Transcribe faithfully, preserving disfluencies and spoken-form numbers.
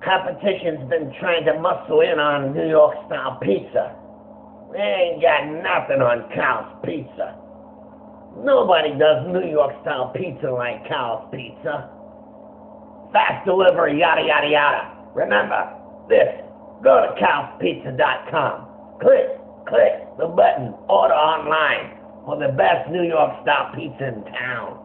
competition's been trying to muscle in on New York style pizza. They ain't got nothing on Cal's Pizza. Nobody does New York style pizza like Cal's Pizza. Fast delivery, yada yada yada. Remember this, go to cals pizza dot com. Click, click the button, order online for the best New York style pizza in town.